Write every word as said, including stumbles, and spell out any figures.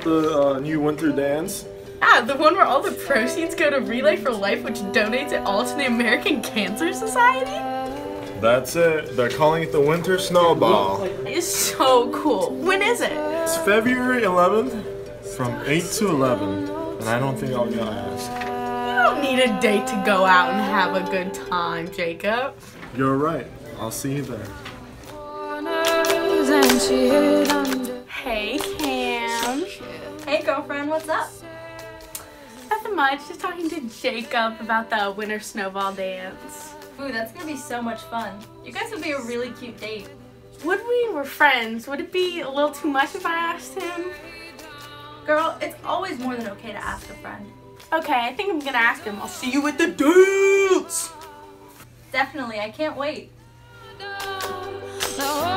the uh, new winter dance? Ah, the one where all the proceeds go to Relay for Life, which donates it all to the American Cancer Society? That's it. They're calling it the Winter Snowball. It's so cool. When is it? It's February eleventh from eight to eleven. And I don't think I'll get asked. You don't need a date to go out and have a good time, Jacob. You're right. I'll see you there. Hey, Cam. Hey girlfriend, what's up? Nothing much, just talking to Jacob about the winter snowball dance. Ooh, that's gonna be so much fun. You guys would be a really cute date. Would we? We're friends. Would it be a little too much if I asked him? Girl, it's always more than okay to ask a friend. Okay, I think I'm gonna ask him. I'll see you at the dance! Definitely, I can't wait.